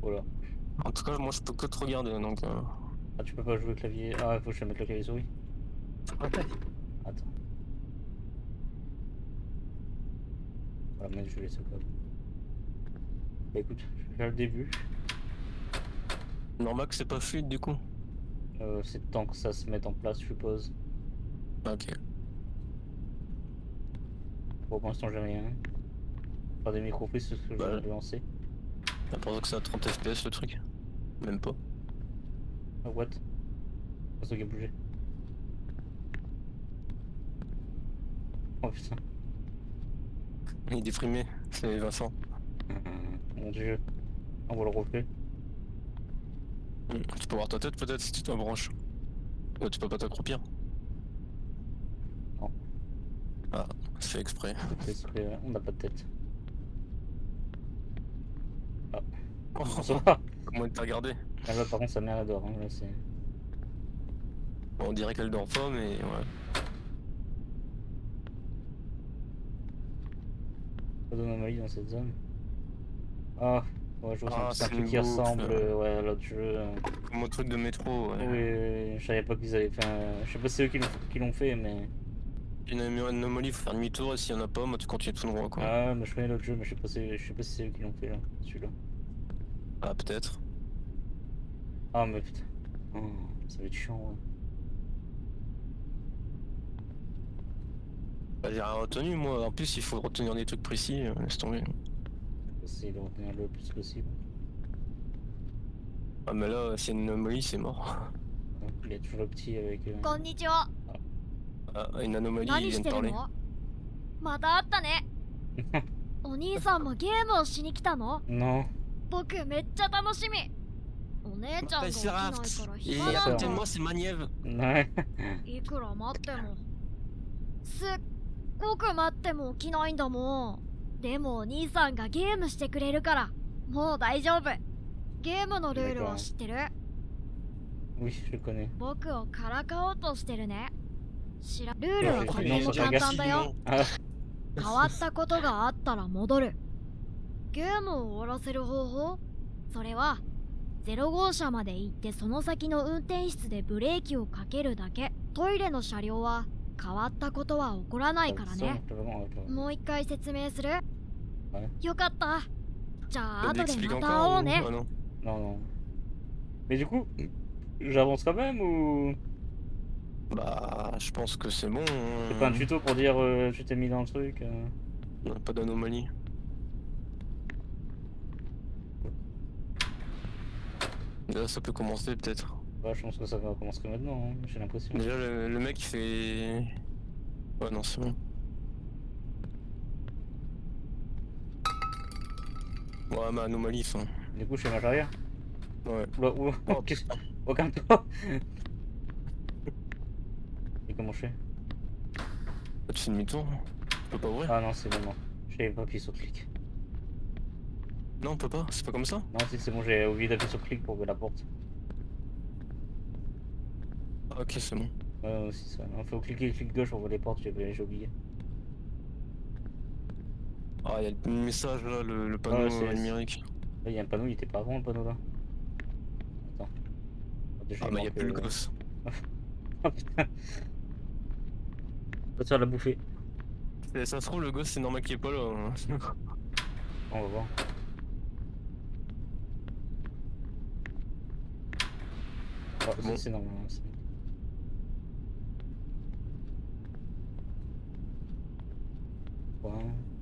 Voilà. En tout cas, moi je peux que te regarder donc. Ah, tu peux pas jouer clavier. Ah, faut que je te mette le clavier souris. Attends. Voilà, mais je vais laisser au cas où. Bah écoute, je vais faire le début. Normal que c'est pas fluide du coup. C'est le temps que ça se mette en place, je suppose. Ok. Bon, pour l'instant, j'ai rien. Pas des micro-prises, c'est ce que je viens Bah, de lancer. t'as l'impression que c'est à 30 FPS le truc. Même pas. Ah, what? C'est ça qui a bougé. Oh putain. Il est déprimé, c'est Vincent. Mon dieu. On va le refait. Tu peux voir ta tête peut-être si tu t'embranches. Tu peux pas t'accroupir. Non, Ah, c'est fait exprès. c'est exprès, on n'a pas de tête. Ah, Oh, bon, ça va. comment il t'a regardé? Ah, là, par contre, sa mère adore. Hein. Là, c'est... Bon, on dirait qu'elle dort pas, mais ouais. Pas d'anomalie dans cette zone. Ah, ouais, je vois, Ah, c'est un c'est truc une qui ressemble boucle. Ouais, à l'autre jeu. Comme un truc de métro, ouais. Oui, je savais pas qu'ils avaient fait un... Je sais pas si c'est eux qui l'ont fait, mais... Une anomalie, faut faire demi-tour et s'il y en a pas, moi tu continues tout droit quoi. Ah, mais je connais l'autre jeu, mais je sais pas si c'est eux qui l'ont fait, là, celui-là. Ah, peut-être. Ah, mais putain. Oh, ça va être chiant, ouais. Bah, j'ai rien retenu, moi. En plus, il faut retenir des trucs précis, laisse tomber. Je vais essayer de retenir le plus possible. Ah, mais là, s'il y a une anomalie, c'est mort. Donc, il est toujours le petit avec... こんにちは。 Ah, une anomalie, il 何 vient し de てる parler. の？また会ったね。お兄さんもゲームをしに来たの？ Non. 僕めっちゃ楽しみ。お姉ちゃんが起きないから Et 暇 à なん côté de だ。 moi, c'est Maniev. Ouais. いくら待っても。すっごく待っても起きないんだもん。でもお兄さんがゲームしてくれるから、もう大丈夫。ゲームのルールは知ってる？ Oui, je le connais. 僕をからかおうとしてるね。ルールはとても簡単だよ。 Ah, 変わったことがあったら戻る。ゲームを終わらせる方法？それは0号車まで行ってその先の運転室でブレーキをかけるだけ。トイレの車両は変わったことは起こらないからね。もう一回説明する？よかった。じゃあ後でまた会おうね。 Ah, non. non, non. Mais du coup, j'avance quand même ou... Bah, je pense que c'est bon. C'est pas un tuto pour dire tu t'es mis dans le truc On n'a pas d'anomalie. Là, ça peut commencer peut-être. Bah, je pense que ça va commencer maintenant, hein, j'ai l'impression. Déjà, le mec il fait. Ouais, non, c'est bon. Ouais, ma anomalie, enfin. Du coup, je fais marche arrière. Ouais. Oula, oula, Oh, qu'est-ce que... Oh, calme-toi. Et comment je fais? Tu fais demi-tour? Tu peux pas ouvrir? Ah non, c'est bon, non. J'avais pas appuyé sur clic. Non, on peut pas, c'est pas comme ça? Non, si, c'est bon, j'ai oublié d'appuyer sur clic pour ouvrir la porte. Ah, ok, c'est bon. Ouais, aussi ça. Il faut cliquer clic gauche pour ouvrir les portes, j'ai oublié. Ah, il y a le message là, le panneau numérique. Là, il y a un panneau, il était pas avant le panneau là. Attends. Ah, bah, il y a plus le gosse. Oh putain. On va te faire la bouffer. Ça se trouve, le gosse, c'est normal qu'il est pas là. Hein. On va voir. Oh, Bon. c'est normal. Ouais.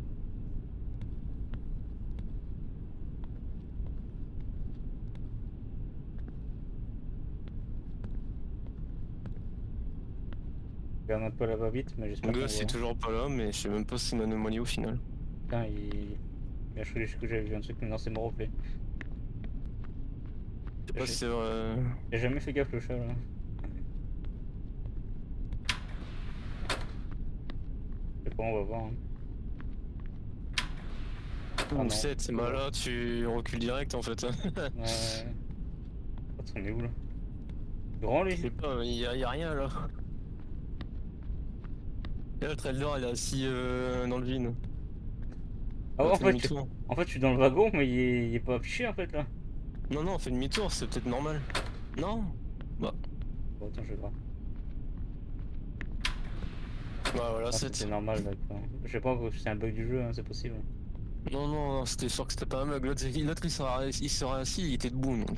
Je regarde un peu la va-vite, mais j'espère Le qu'on gosse, il est voit. toujours pas là, mais je sais même pas si c'est une anomalie au final. Putain, il a choisi que j'avais vu un truc, mais non, c'est mon replay. Je sais pas si c'est vrai. J'ai jamais fait gaffe le chat là. Je sais pas, on va voir. Hein. Ah, non. 7, c'est malade, tu recules direct en fait. Ouais. Attends, on est où là? Grand Je lui? sais pas, y a rien là. Et là, le trailer il est assis dans le vide. Ah ouais, en fait, je suis dans le wagon, mais il est pas affiché en fait là. Non, non, on fait demi-tour, c'est peut-être normal. Non. Bah, Bon, attends, je vais voir. bah voilà, Ah, c'est... c'était normal, d'accord. Je sais pas, c'est un bug du jeu, hein, c'est possible. Non, non, non, c'était sûr que c'était pas un mug. L'autre, il serait assis, il était debout, donc...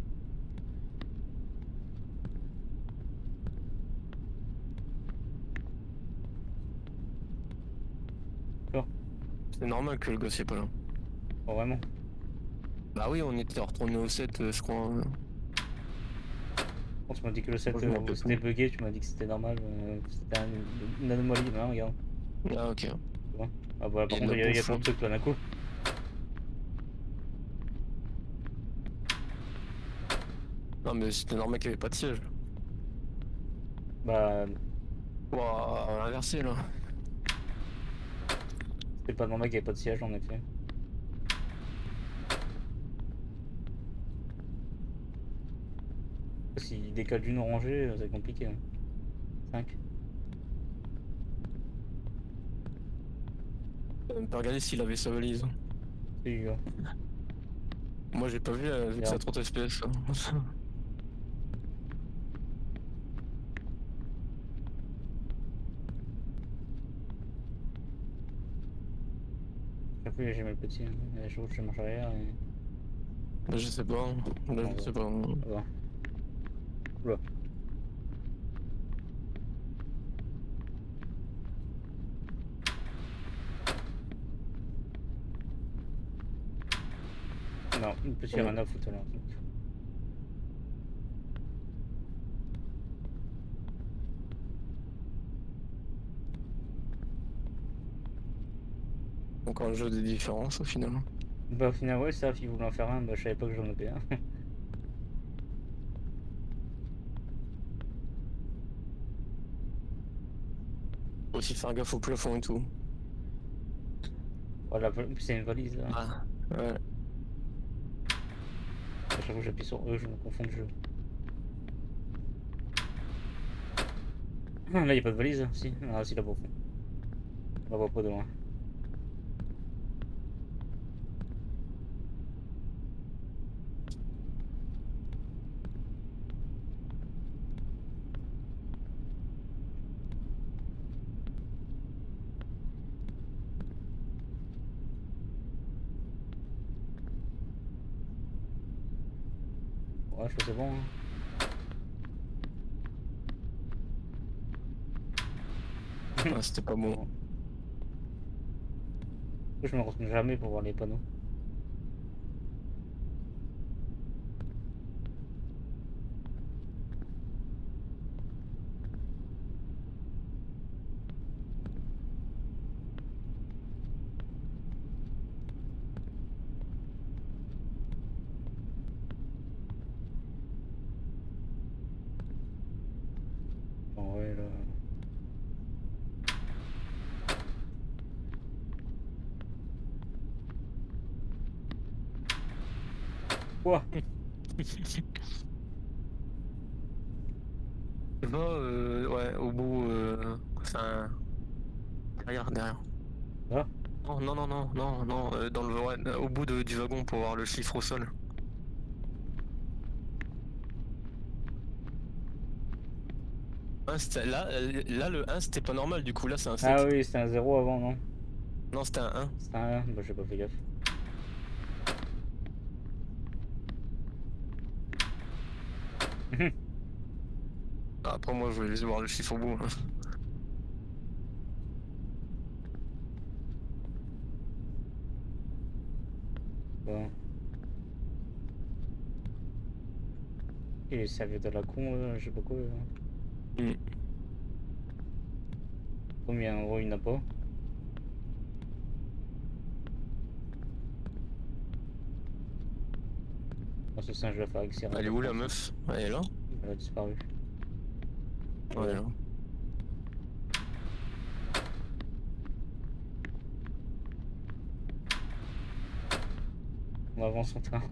D'accord. C'est normal que le gosse est pas là. Oh, vraiment. Bah oui, on était retourné au 7, je crois. Quand tu m'as dit que le set Moi, je m'en rappelle c'était plus. bugué, tu m'as dit que c'était normal, c'était une anomalie, mais hein, regarde. Ah, ok. Tu vois. Ah bah par Il y a contre, de il la y a bouffe, trop de hein. trucs là d'un coup. Non, mais c'était normal qu'il y avait pas de siège. Bah, Ouah, inversé là. c'était pas normal qu'il y ait pas de siège en effet. S'il décale d'une rangée, c'est compliqué. Hein. 5. On peut regarder s'il avait sa valise. C'est gars. Moi, j'ai pas vu, vu que c'est à Merde. 30 FPS. Hein. Chaque fois, j'ai mal le petit. Hein. Je marche arrière et. Bah, je sais pas. Hein. Là, On je va. sais pas. On va. Oula. Non, le petit rien à foutre là. Encore un jeu de différence au final. Bah au final ouais ça, il voulait en faire un, bah je savais pas que j'en avais un. Faut aussi faire gaffe au plafond et tout. Voilà, c'est une valise là. Ah, ouais. À chaque fois que j'appuie sur E, je me confonds de jeu. Ah, là y a pas de valise, si. Ah si là-bas au fond. On la voit pas de loin. Ouais, je crois que c'est bon. Hein. Ah, c'était pas bon. Bon. Je me retourne jamais pour voir les panneaux. Bon, ouais, là. Quoi? Va, ouais, au bout, enfin, derrière, derrière. Là? Non, non, non, non, non, non, dans le, ouais, au bout du wagon pour voir le chiffre au sol. Là, là, le 1 c'était pas normal, du coup, là c'est un Ah 7. oui, c'était un 0 avant, non? Non, c'était un 1. C'était un 1, bah j'ai pas fait gaffe. Après, moi, je voulais juste voir le chiffre au bout. Hein. Bon. Et ça vient de la con, je sais pas quoi. Là. Mm. Combien en gros il n'a pas? Oh, ce singe va faire accélérer. Elle est où la meuf? Elle est là? Elle a disparu. Ouais, elle est là. On avance en train.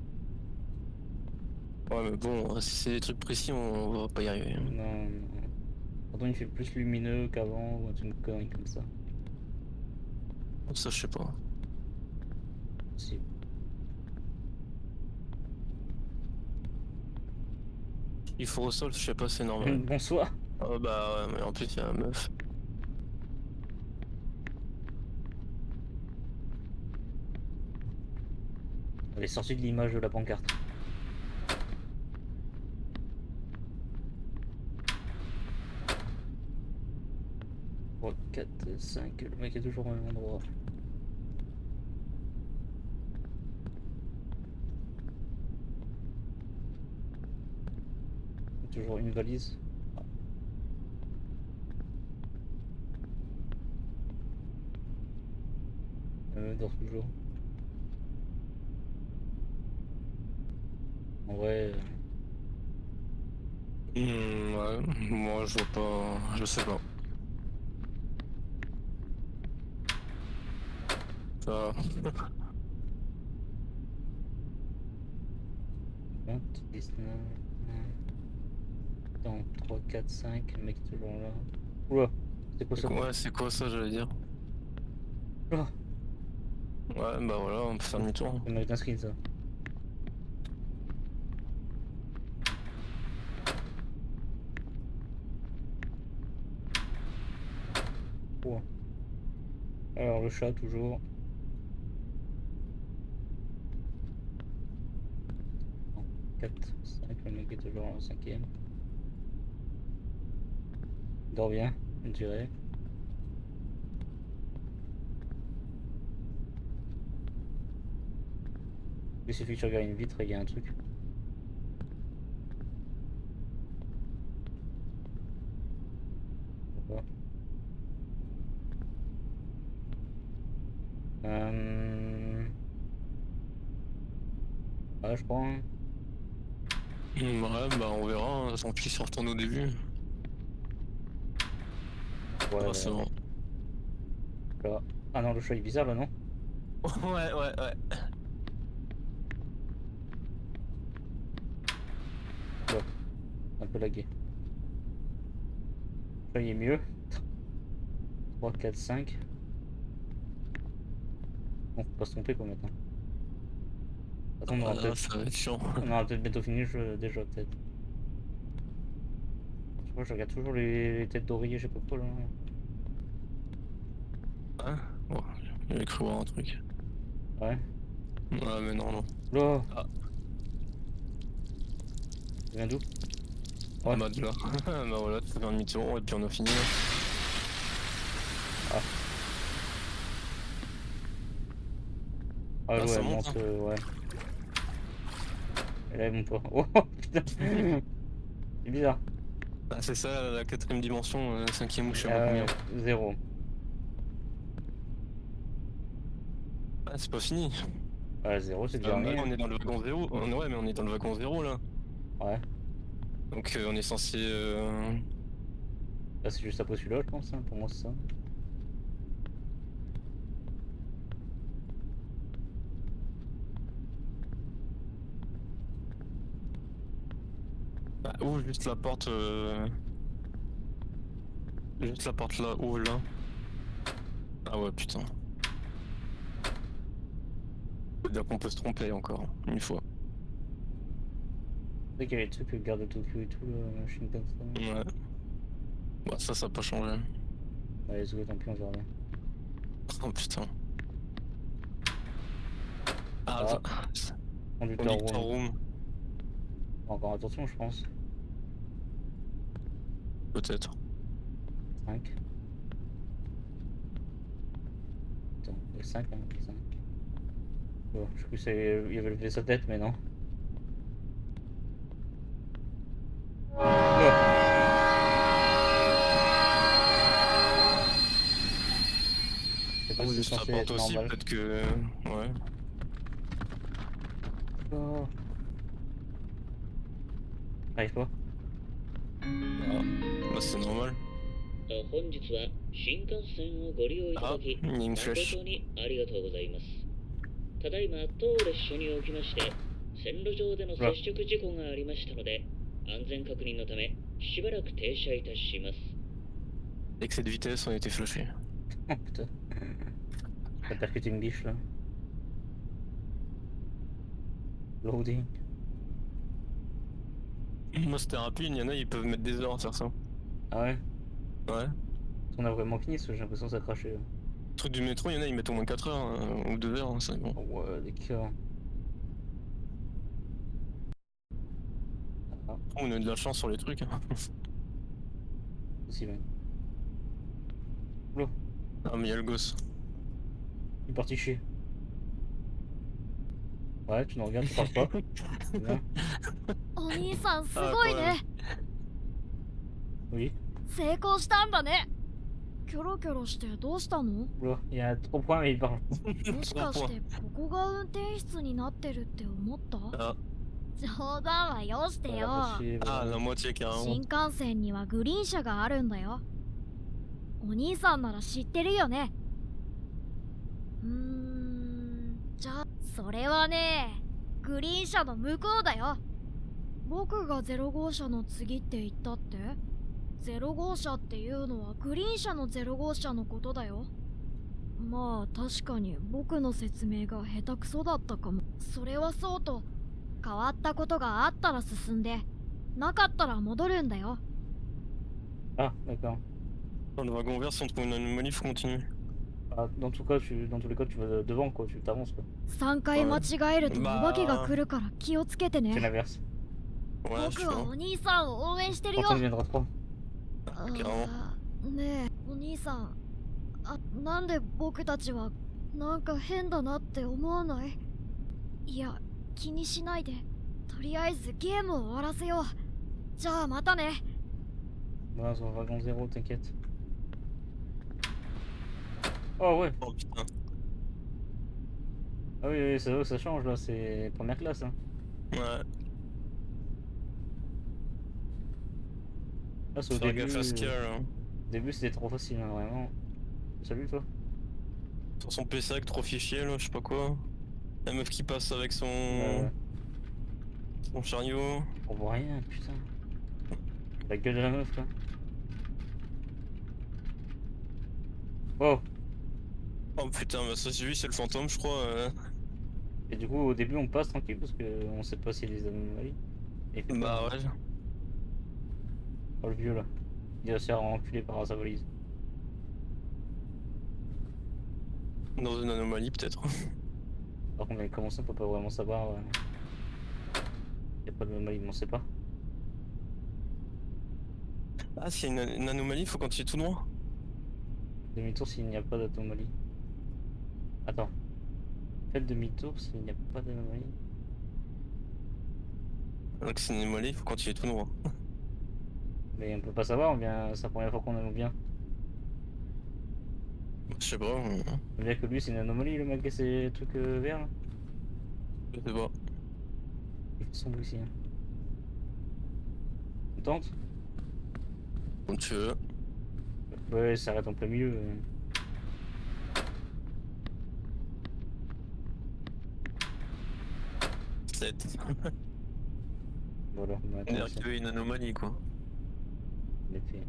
Ouais, mais bon, si c'est des trucs précis, on va pas y arriver. Hein. Non, non. Pourtant il fait plus lumineux qu'avant ou un truc connerie comme ça. Ça, je sais pas. Si. Il faut au sol, je sais pas, c'est normal. Bonsoir. Oh bah ouais, mais en plus il y a la meuf. Elle est sortie de l'image de la pancarte. Oh, 4, 5, le mec est toujours au même endroit. Toujours une valise. Dort toujours. En vrai, Ouais, moi je vois pas. Je sais pas. Ça. 20, 19. Attends, 3, 4, 5, le mec est toujours là. Oula, c'est quoi ça? Ouais, c'est quoi ça, j'allais dire? Oula, Ouais, bah voilà, on peut faire demi-tour. c'est mérite un screen ça. Ouah. Alors le chat toujours. 4, 5, le mec est toujours en 5ème. Il dort bien, je dirais. Il suffit que tu regardes une vitre et il y a un truc. Pourquoi? Ouais, je crois. Hein. Ouais, bah on verra, tant pis si on retourne au début. Ouais, Ah, c'est bon. là. Ah non, le chat est bizarre là, non? Ouais, ouais, ouais. Ouais, un peu lagué. Le chat il est mieux. 3, 4, 5. Bon, faut pas se tromper quoi maintenant. Attends, on Ah, aura là, peut-être. ça va être chiant. On aura peut-être bientôt fini le jeu déjà, peut-être. Je crois que je regarde toujours les têtes d'oreiller, je sais pas quoi là. Hein? Bon, j'avais cru voir un truc. Ouais. Ouais, mais non, non. Là, Ah, ça vient d'où? ah Ouais. bah de là. Bah voilà, tu fais un demi-tour et puis on a fini. Ah, ah Ah, ouais, ça elle monte, hein. monte, ouais. Et là, elle monte pas. Oh putain! C'est bizarre. Ah, c'est ça, la quatrième dimension, cinquième ou je sais pas combien. 0. Ah, c'est pas fini. Ouais, 0, c'est le Bah dernier. là, Hein. on est dans le wagon zéro. Ouais, mais on est dans le wagon zéro là. Ouais. Donc on est censé. Là, c'est juste après celui-là, je pense. Hein. Pour moi, c'est ça. Bah, ouvre juste la porte. Juste la porte là, ouvre là. Ah ouais, putain. C'est-à-dire qu'on peut se tromper encore, une fois. Tu sais qu'il y a les trucs, Gare de Tokyo et tout, Shinkansen. Ouais. Bah ça a pas changé. Ouais, let's go, tant pis, on verra bien. Oh putain. Ah, Ah, attends. conducteur Conductor room. room, Encore attention, je pense. peut-être. 5. Attends, il y a 5, hein, 5. Bon, je crois qu'il avait levé sa tête, mais non. Oh. Je sais pas Ou si c'est juste la censé porte être aussi, normal. peut-être que. Ouais. Oh. J'arrive pas. Ah, bah c'est normal. 本日は新幹線をご利用いただ Ah, き une flèche. 誠にありがとうございます。ただいま当列車におきまして線路上での接触事故がありましたので安全確認のためしばらく停車いたします。 Excès de vitesse, on a été flashé. Oh putain. T'as percuté une biche là. Loading. Moi c'était rapide, il y en a ils peuvent mettre des heures à faire ça. Ah ouais? Ouais. On a vraiment fini, parce que j'ai l'impression que ça crachait. Le truc du métro, il y en a ils mettent au moins 4 heures ou 2 heures, hein, c'est bon. Oh, ouais, d'accord. Ah, On a de la chance sur les trucs. Hein. aussi, ouais. Oula, Ah mais il y a le gosse. il est parti chier. Ouais, tu nous regardes, tu parles pas. C'est bien. お兄さんすごいね。 Oui. 成功したんだね。キョロキョロしてどうしたの？ Oula, il y a 3 points, mais il parle. もしかしてここが運転室になってるって思った？ Ah, 冗談はよして Voilà, よ。 parce que, ah voilà. la moitié carrément. 新幹線にはグリーン車があるんだよ。お兄さんなら知ってるよね。じゃあそれはね、グリーン車の向こうだよ。僕が0号車の次って言ったって？ 0号車っていうのはグリーン車の0号車のことだよ。まあ確かに僕の説明が下手くそだったかも。それはそうと、変わったことがあったら進んで、なかったら戻るんだよ。 Ah, d'accord. Dans le wagon vert, si on trouve une anomalie, faut continuer. Ah, dans tous les cas, tu vas devant, quoi. Tu t'avances, quoi. 3回間違えるとおまあ化けが来るから気をつけて C'est ね。 l'inverse. Ouais, je 僕はお兄さんを応援してるよ。 Quand on viendra 3. carrément. ねえ、お兄さん。なんで僕たちはなんか変だなって思わない？いや、気にしないで。とりあえずゲームを終わらせよう。じゃあまたね。 Voilà, sur le wagon 0, t'inquiète. Oh ouais. Oh putain. Ah oui, oui, c'est vrai que ça change là, c'est première classe. Hein. Ouais. Là, c'est au Faire début. gaffe à ce qu'il y a là. Au début, c'était trop facile, hein, vraiment. Salut toi. Sur son PC avec trop fichiers là, je sais pas quoi. La meuf qui passe avec son chariot. On voit rien, putain. La gueule de la meuf là. Wow. Oh putain, bah ça lui c'est le fantôme je crois. Et du coup, au début, on passe tranquille parce qu'on sait pas s'il y a des anomalies. Et puis, Bah ouais. oh, le vieux là. Il va se faire enculer par sa valise. Dans une anomalie peut-être. Par contre, comment ça, on peut pas vraiment savoir. Y a pas d'anomalie, mais on sait pas. Ah s'il y a une anomalie, faut continuer tout droit. Demi-tour s'il n'y a pas d'anomalie. Attends. Faites demi-tour s'il n'y a pas d'anomalie. Donc c'est une anomalie, faut continuer tout droit. Mais on peut pas savoir, on vient. C'est la première fois qu'on vient. Je sais pas. On vient que lui, c'est une anomalie, le mec qui a ces trucs verts là. Je sais pas. Il fait sombre ici. Hein. On tente? Comme tu veux. Ouais, ça arrête en plein milieu. 7. Voilà, on va On dirait attendre ça. qu'il y a une anomalie quoi. En effet.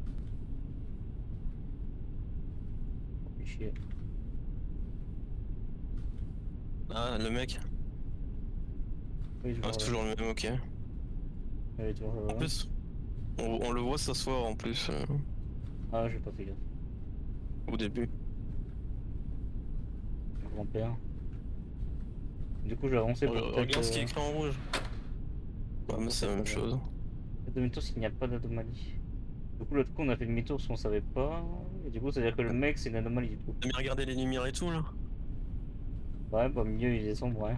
Oh, fait chier. Ah le mec. Oui, je Ah, vois. c'est toujours le même, ok. Ouais, toujours, En plus, on le voit s'asseoir en plus Ah, j'ai pas fait gaffe. au début. Le grand-père. Du coup, j'ai avancé pour peut-être. Regarde ce qui est écrit en rouge. Ouais, mais c'est la même chose. Demi-tour s'il n'y a pas d'anomalie. Du coup, l'autre coup, on a fait demi-tour parce qu'on savait pas. Et du coup, ça veut dire que le mec, c'est une anomalie du coup. T'as bien regardé les lumières et tout là? Ouais, bah, au milieu, il est sombre, ouais.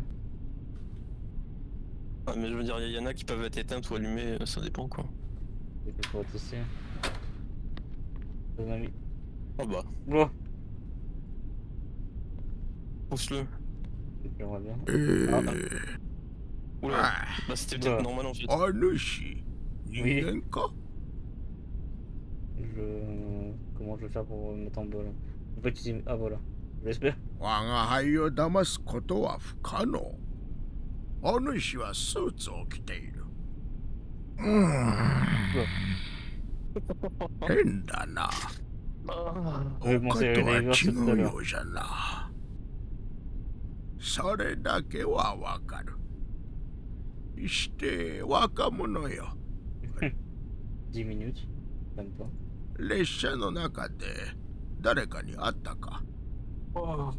Ah, mais je veux dire, il y en a qui peuvent être éteintes ou allumées, ça dépend quoi. Et puis, pour tester. Ton ami. Oh bah, Oula! pousse-le. J'aimerais bien. Oula, bah c'était peut-être Oula. normal en fait. 主、人間か？ Comment je vais faire pour mettre en bas là? En fait, ici. Ah, voilà. J'espère. 我が輩を騙すことは不可能。お主はスーツを着ている。変だな。 Oui, bon, 他 c'est とは les 違 verres tout à う l'heure. ようじゃな。それだけはわかる。して若者よ。 10 minutes. Même pas. 列車の中で誰かに会ったか？ Oh.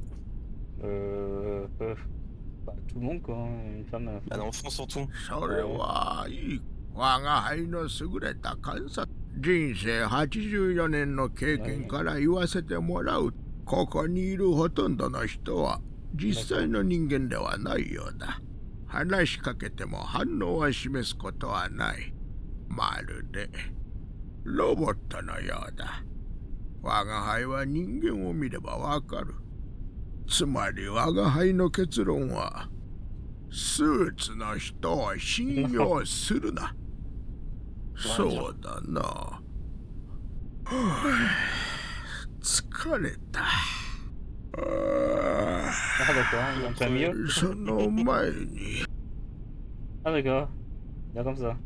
Bah, tout le monde quoi, une femme à la fin. Un enfant surtout. それはいい。我が輩の優れた観察。人生84年の経験から言わせてもらう。ここにいるほとんどの人は実際の人間ではないようだ。話しかけても反応は示すことはない。まるでロボットのようだ。我が輩は人間を見ればわかる。つまり我が輩の結論は、スーツの人を信用するな。そうだな。はあ、疲れた。 Ah d'accord, il y a un peu mieux. その前に。 Ah d'accord, là comme ça.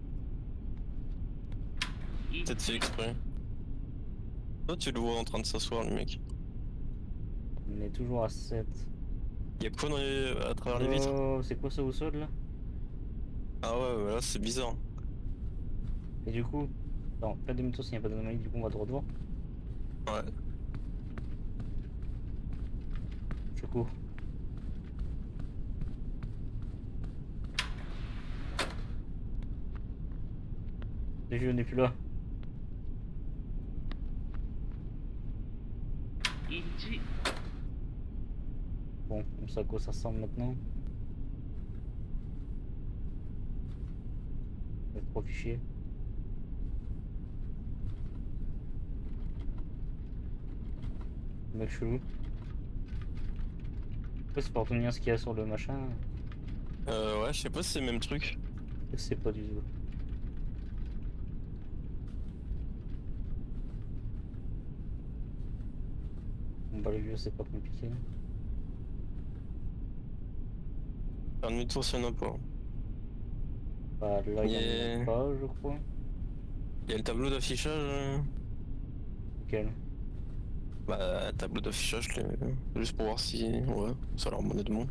Peut-être fait exprès. Toi, tu le vois en train de s'asseoir, le mec. On est toujours à 7. Y'a quoi dans à travers les vitres? Oh, c'est quoi ça au sol là? Ah ouais, là c'est bizarre. Et du coup, attends, fais demi-tour s'il n'y a pas d'anomalie, du coup on va droit devant. Ouais. Je cours. Le jeu n'est plus là. Bon, on sait à quoi ça ressemble maintenant. Il y a 3 fichiers. Le mec chelou. C'est pour obtenir ce qu'il y a sur le machin. Ouais, je sais pas si c'est le même truc. Je sais pas du tout. Bon bah le jeu c'est pas compliqué. Faire demi-tour s'il y en a pas. Bah là il y en Yeah. a pas je crois. Y'a le tableau d'affichage. Lequel? Bah, tableau d'affichage, juste pour voir si. Ouais, ça a l'air honnêtement.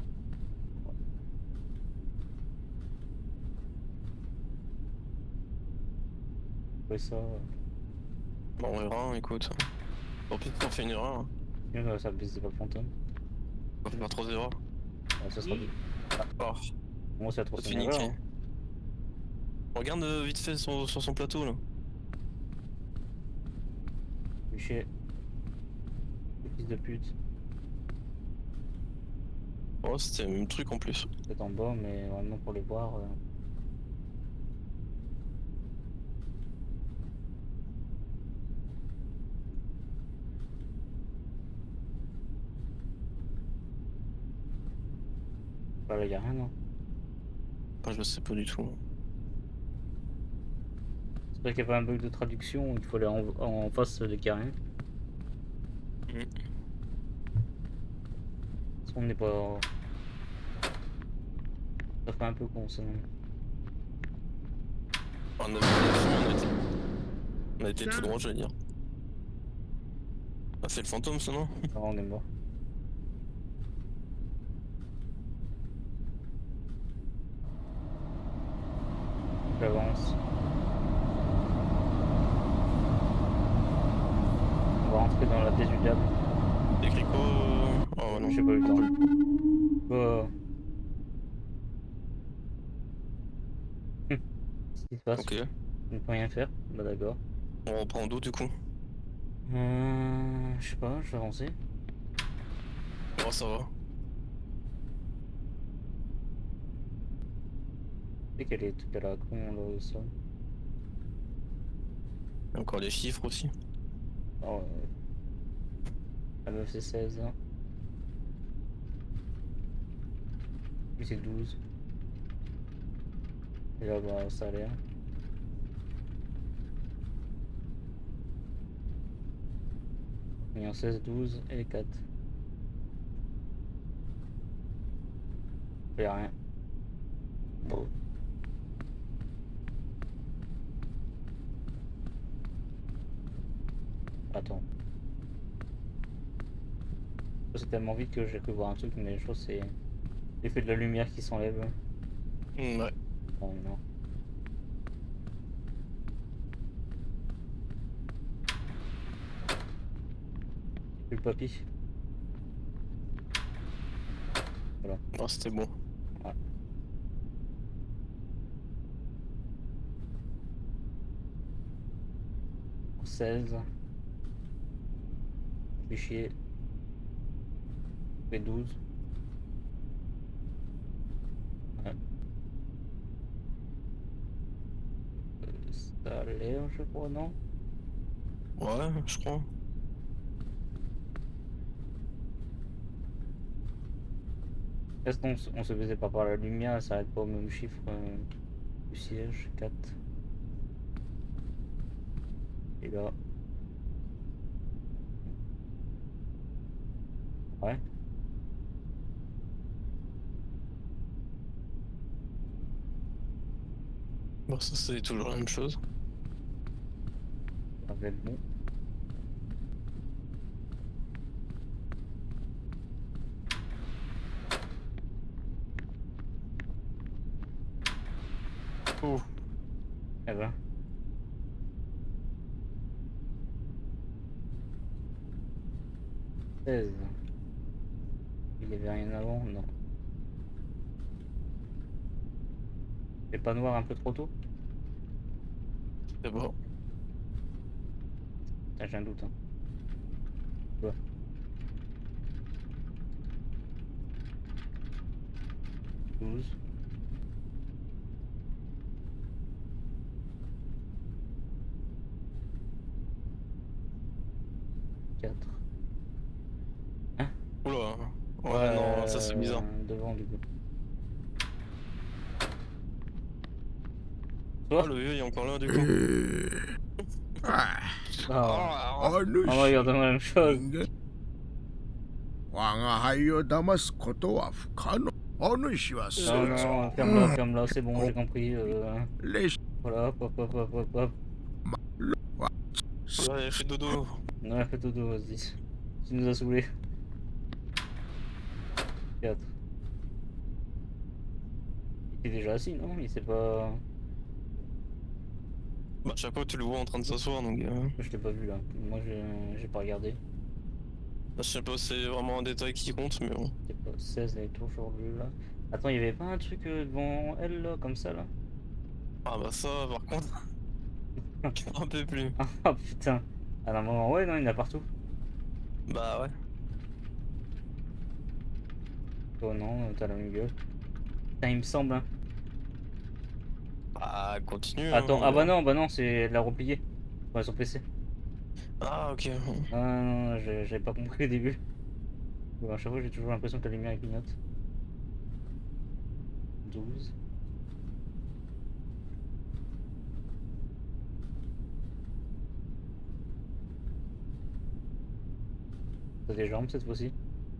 Ouais ça. Bon, on verra, hein, écoute. Tant pis si on fait une erreur. Hein. Ça baisse pas le fantôme. On va faire 3 erreurs. Ouais, ça sera bien. Oh, Moi c'est à 3 tu niques. Regarde vite fait sur son plateau là. Fichier. Le fils de pute. Oh, c'était le même truc en plus. Peut-être en bas mais vraiment pour les voir. Bah là y'a rien non. Enfin, je sais pas du tout. C'est vrai qu'il y a pas un bug de traduction, il faut aller en face des carrés. Parce qu'on n'est pas... Ça fait un peu con ça. On a été tout droit, je veux dire. Ah, c'est le fantôme ça, non? Ah, on est mort. J'avance. On va rentrer dans la tête du diable. Écrit quoi? Oh non, J'ai pas eu le temps. Oh. Qu'est-ce qui se passe? ok. On ne peut rien faire? Bah d'accord. On reprend d'où du coup? Je sais pas, je vais avancer. Oh, ça va. C'est qu'elle est toute à la con là au sol. Il y a encore des chiffres aussi. Oh, la meuf c'est 16 hein. Lui c'est 12. Et là bah ça a l'air. Il y a 16, 12 et 4. Il y a rien. Bon. Attends. C'est tellement vite que j'ai cru voir un truc, mais je crois que c'est l'effet de la lumière qui s'enlève. Ouais. Oh non. le papy. Voilà. Non, c'était bon. Ouais. Pour 16. Fais chier. Fait 12. Ouais. Ça a l'air, je crois, non? Ouais, je crois. Est-ce qu'on on se faisait pas par la lumière, ça arrête pas au même chiffre du siège, 4. Et là. Ouais. Bon, ça c'est toujours la même chose. Ça va être bon. Oh. Eh ben. Il y avait rien avant? Non. C'est pas noir un peu trop tôt? C'est bon. Putain, j'ai un doute. Hein. Ouais. 12. Oula. Ouais, non, ça c'est bizarre. Devant du coup. Oh, le vieux il est encore là du coup. Ah, Ah, Oh, お主 on regarde la même chose. 人間我が輩を騙すことは不可能。お主はす Non, るぞ。 non, ferme-la, ferme-la, c'est bon, j'ai compris. Les Voilà, hop, hop, hop, hop, hop, hop. Ouais, fais dodo. Ouais, fais dodo, vas-y. Tu nous as saoulés. 4. Il est déjà assis, non? Il s'est pas... Bah, chaque fois tu le vois en train de s'asseoir donc. Je l'ai pas vu là. Moi, j'ai pas regardé. Je sais pas si c'est vraiment un détail qui compte, mais bon. C'est pas 16, elle est toujours là. Attends, il y avait pas un truc devant elle là, comme ça là? Ah, bah, ça par contre. Un peu plus. Ah putain. Ah non, ouais, non, il y en a partout. Bah, ouais. Oh non, t'as la même gueule. Putain, il me semble, hein. Bah, continue. Attends, hein, ah bah non, c'est elle l'a replié. Ouais, son PC. Ah, ok. Ah non, j'avais pas compris au début. Bon, à chaque fois, j'ai toujours l'impression que la lumière clignote. 12. T'as des jambes cette fois-ci?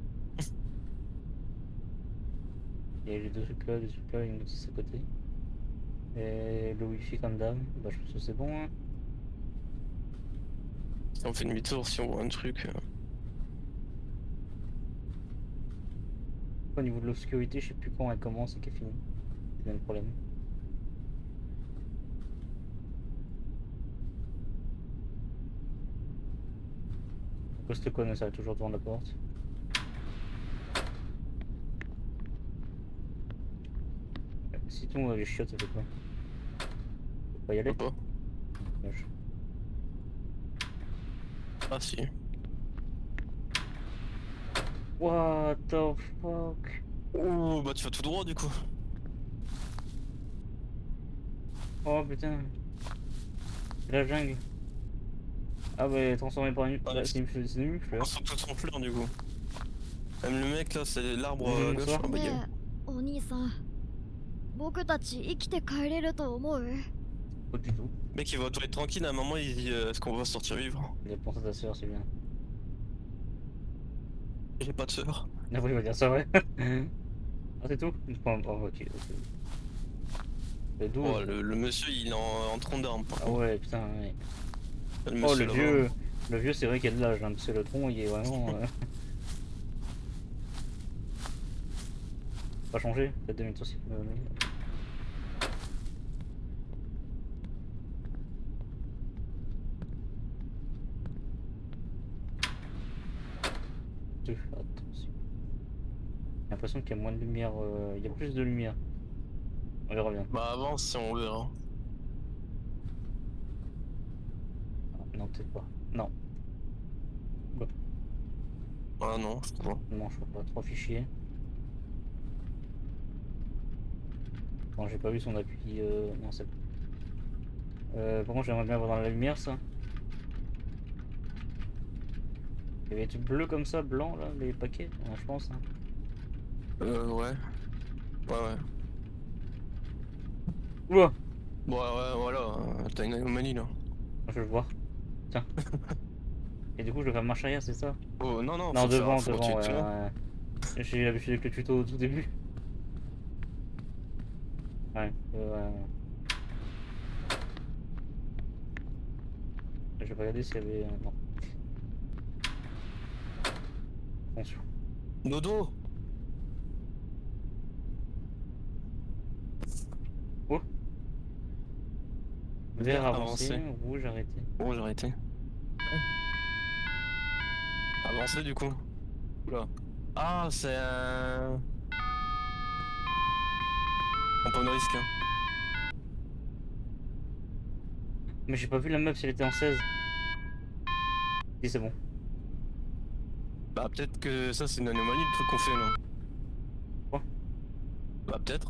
Il y a les deux trucs là, une notice à côté. Et le wifi comme d'hab, bah je pense que c'est bon hein. Si on fait demi-tour, si on voit un truc. Au niveau de l'obscurité, je sais plus quand elle commence et qu'elle finit. C'est bien le problème. Poste con, ça va toujours devant la porte. Si tout les chiottes, ça fait quoi? Faut pas y aller? Pas. Dommage. Ah, si. What the fuck? Ouh, bah, tu vas tout droit du coup. Oh putain. C'est la jungle. Ah bah transformé par une... Ah, c'est une fleur. On sent tout en fleurs du coup. Même le mec là, c'est l'arbre à gauche. bonsoir. Ah, bah, ねえお兄さん僕たち生きて帰れると思う Pas du tout. Mec, il va toujours être tranquille, à un moment il dit est-ce qu'on va sortir vivre? Il a pensé à ta soeur, c'est bien. J'ai pas de sœur. Ah oui, il va dire ça, ouais. Ah, c'est tout? Oh, ok. Le 12. Oh, le monsieur il est en tronc d'arbre. Ah ouais, putain, ouais. Le Oh, monsieur le là-bas. vieux. Le vieux, c'est vrai qu'il y a de l'âge, hein, parce que le tronc, il est vraiment. Pas changé, peut-être 2 minutes aussi. Attention. J'ai l'impression qu'il y a moins de lumière. Il y a plus de lumière. On verra bien. Bah avance si on verra. Ah, non, peut-être pas. Non. Ah non, je crois pas. Non, je vois pas. 3 fichiers. Bon, j'ai pas vu son appui. Non, c'est bon. Par contre, j'aimerais bien voir dans la lumière ça. Il y avait du bleu comme ça, blanc là, les paquets, ouais, je pense. Hein. Ouais. Ouais. Oula! Bon, ouais, voilà, t'as une anomalie là. Je veux le voir. Tiens. Et du coup, je vais faire marche arrière, c'est ça? Oh non, non, Non, faut faire devant, faut devant, ouais, tu vois. ouais. J'ai eu l'habitude avec le tuto au tout début. Ouais, Je vais regarder s'il y avait. Non. Attention. Dodo. Oh! Vert avancé, avancé. rouge arrêté. Bon, j'ai arrêté. Avancé du coup. Oula. Ah, c'est un... On prend le risque. Hein. Mais j'ai pas vu la meuf si elle était en 16. Si, c'est bon. Bah peut-être que ça c'est une anomalie le truc qu'on fait là. Quoi? Bah peut-être.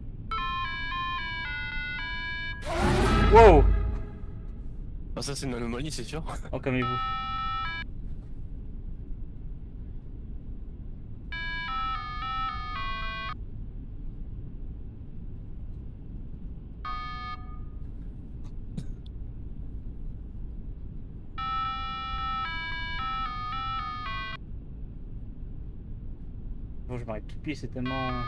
Wow! Ah ça c'est une anomalie c'est sûr. Oh, calmez-vous. Bon, je m'arrête tout de suite, c'est tellement.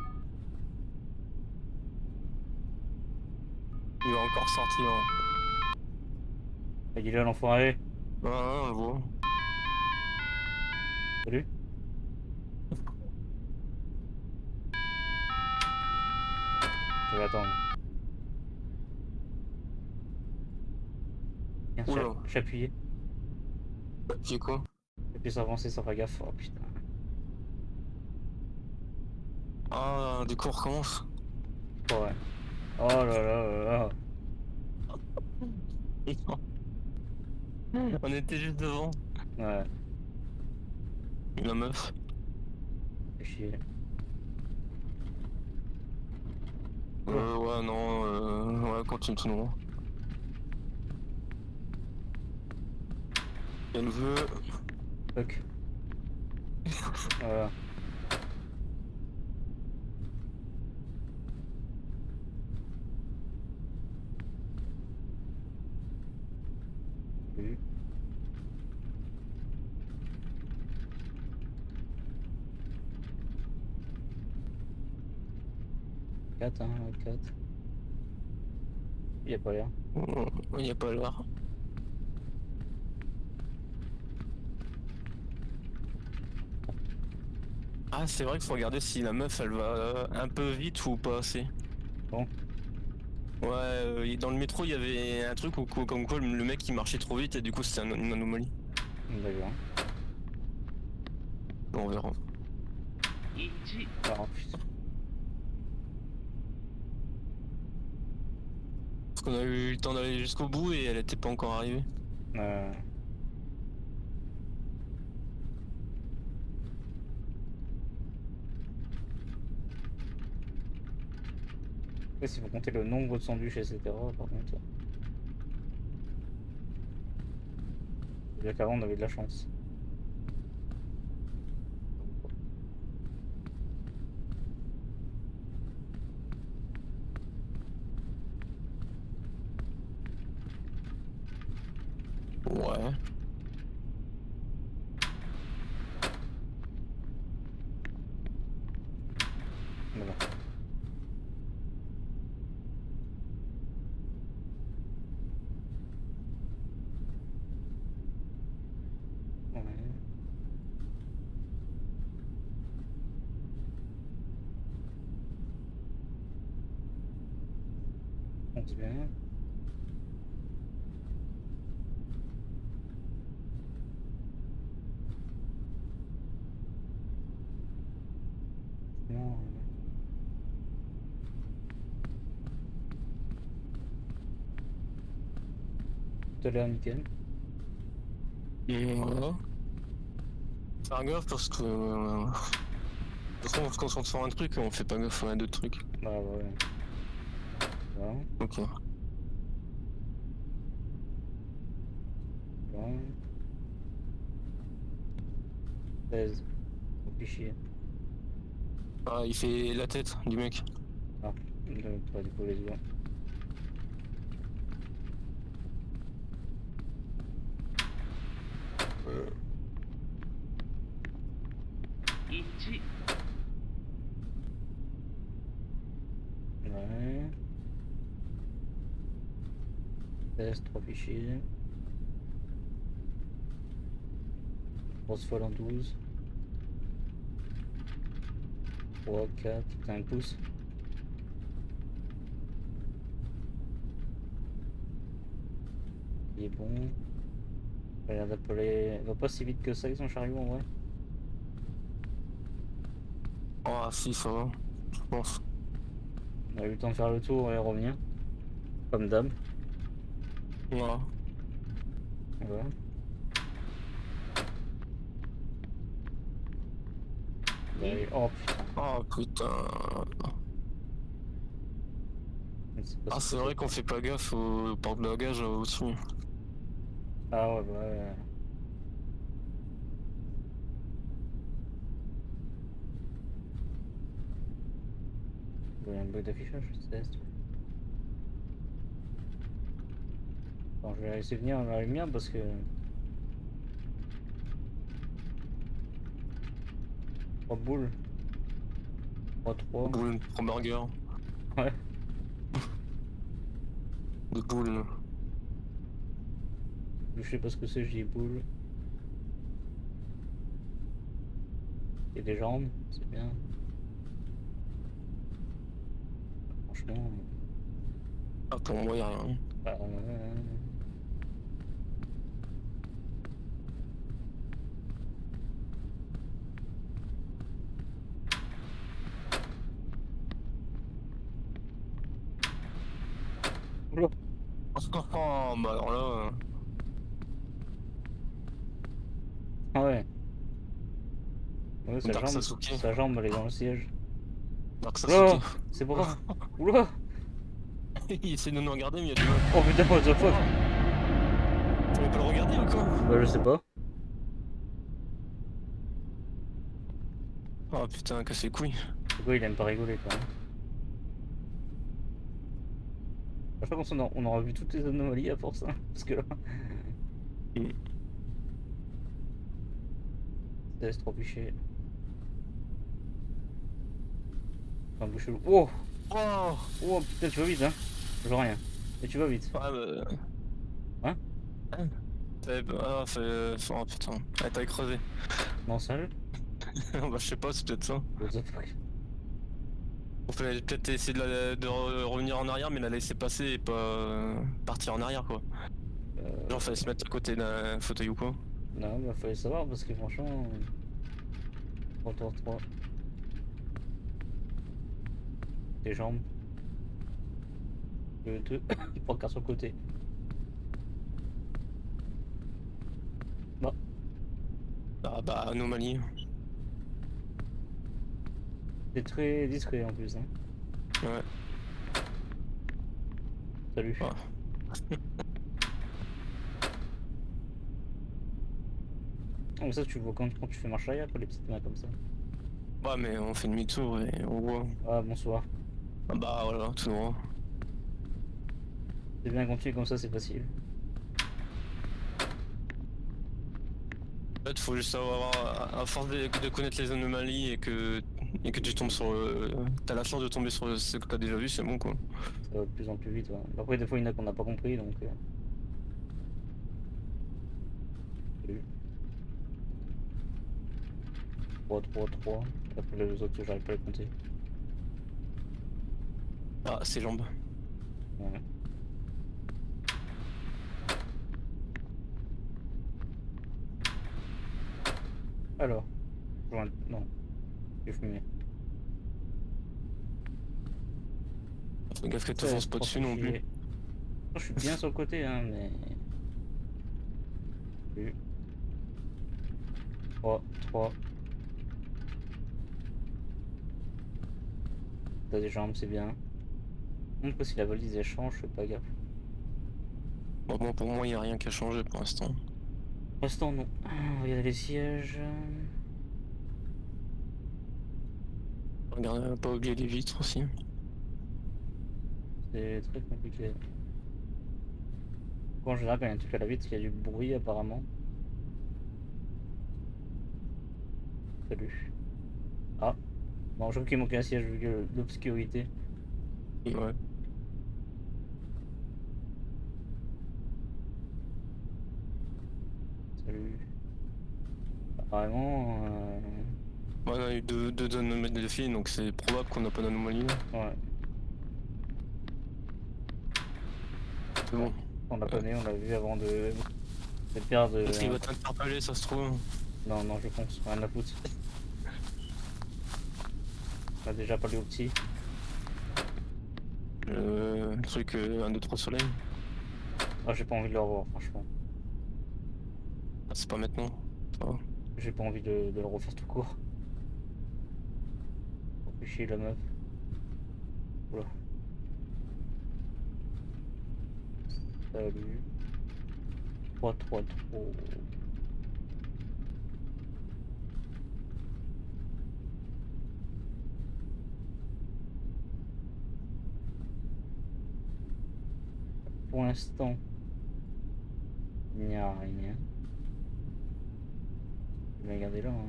Il va encore sortir. Il est là l'enfoiré. Ah, on le voit. Salut. Je vais attendre. Bien Oula. sûr, j'ai appuyé. C'est quoi? Et puis ça avancer sans faire gaffe. Oh putain. Ah du coup on recommence. Oh, ouais. Oh là là là là. On était juste devant. Ouais, La meuf. fais chier. Ouais non, ouais continue tout droit. Elle veut... Fuck. Voilà. Oui. Quatre, hein, 4. Il y a pas l'air. Il n'y a pas l'heure. Ah c'est vrai qu'il faut regarder si la meuf elle va un peu vite ou pas assez. Bon. Ouais, dans le métro il y avait un truc où, comme quoi le mec il marchait trop vite et du coup c'était une anomalie. D'accord. On verra. Ah putain. Parce qu'on a eu le temps d'aller jusqu'au bout et elle était pas encore arrivée. Après, si vous comptez le nombre de sandwichs, etc., par contre. C'est-à-dire qu'avant, on avait de la chance. Ouais. Voilà. Ouais. On dit bien. Tout a l'air nickel. Voilà. Faire gaffe parce que. De toute façon, on se concentre sur un truc et on fait pas gaffe à d'autres trucs. Bah ouais. Voilà. Ok. Voilà. 16. Au fichier. Ah, il fait la tête du mec. Ah, pas du coup les doigts. Ouais. 16, 3 fichiers. Grosse folle en 12. 3, 4, t'as un pouce. Il est bon. Il a l'air d'appeler. Il va pas si vite que ça avec son chariot en vrai. Ah, si, ça va. Je pense. On a eu le temps de faire le tour et revenir. Comme d'hab. Voilà. Voilà. Allez, oh putain. Ah, putain. Je sais pas Ah, si c'est vrai qu'on fait pas gaffe au porte-bagages au-dessus. Ah ouais, bah ouais. Il y a un bug d'affichage, c'est ça. Bon, je vais laisser venir la lumière parce que. 3 boules. 3. Boule, burger. Ouais. Des boules. Je sais pas ce que c'est, je dis boule. Et des jambes, c'est bien. Franchement. Ah, pour moi, y'a rien. Bah, Oula. Oh, bah alors là. Ah ouais. Ouais, Dark Sasuke. sa jambe elle est dans le siège. Dark Oula, Sasuke. c'est pour ça. Oula. Il essaie de nous regarder, mais il y a du mal. Oh putain, what the fuck. Tu veux pas le regarder ou quoi? Bah je sais pas. Oh putain, casse les couilles. Pourquoi il aime pas rigoler quand même. Je crois qu'on aura vu toutes les anomalies à force, hein, parce que là. Mm. C'est trop fichier. Enfin, bouche l'eau. Oh. Oh, Oh putain, tu vas vite, hein. Je vois rien. Et tu vas vite. ouais, bah. Hein? Ah, oh putain. Ah, t'as creusé. Non, sérieux? Bah, je sais pas, c'est peut-être ça. What the fuck? On peut peut-être essayer de revenir en arrière, mais la laisser passer et pas partir en arrière, quoi. Genre, fallait se mettre à côté d'un fauteuil ou quoi. Non, bah fallait savoir parce que franchement. 3. Tes jambes. Le 2. Il prend qu'un sur le côté. Bah. Ah, bah, anomalie. C'est très discret en plus, hein. Ouais. Salut. Ah. Oh, mais ça, tu le vois quand tu fais marche arrière, quoi, les petites mains comme ça. Ouais, mais on fait demi-tour et on voit. Ah, bonsoir. Ah bah voilà, tout droit. C'est bien continuer comme ça, c'est facile. En fait, faut juste savoir, à force de connaître les anomalies et que tu tombes sur t'as la chance de tomber sur ce que t'as déjà vu, c'est bon quoi. Ça va de plus en plus vite. Ouais. Après, des fois, il y en a qu'on n'a pas compris, donc. Salut. 3. Après, les autres, j'arrive pas à les compter. Ah, ses jambes. Ouais. Alors. Non. J'ai fumé. Fais gaffe que tu fonces pas dessus non plus. Je suis bien sur le côté, hein, mais. Plus. 3, 3. T'as des jambes, c'est bien. Après, si la valise elle change, je fais pas gaffe. Bon, pour moi, il n'y a rien qui a changé pour l'instant. Pour l'instant, non. On va regarder les sièges. Regarde, pas oublier les vitres aussi. C'est très compliqué. En général, quand il y a un truc à la vitre, il y a du bruit apparemment. Salut. Ah. Bon, je trouve qu'il manquait un siège vu que l'obscurité. Ouais. Salut. Apparemment. On a eu deux anomalies de fil, donc c'est probable qu'on n'a pas d'anomalie. Ouais. C'est bon. On l'a connaît, on l'a vu avant de perdre. Parce qu'il va t'interpeller, ça se trouve. Non, non, je pense. Rien à foutre. On a déjà parlé au petit. Le truc 1, 2, 3 soleil. Ah, j'ai pas envie de le revoir, franchement. Ah, c'est pas maintenant. Ça va. J'ai pas envie de le refaire tout court. Faut plus chier la meuf. Oula. Salut. 3, 3, 3. Pour l'instant, il n'y a rien. Je vais regarder là. Hein.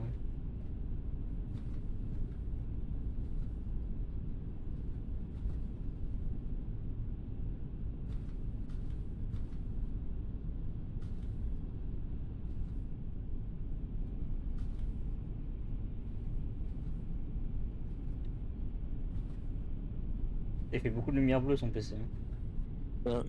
Il fait beaucoup de lumière bleue son PC. Hein. Ouais.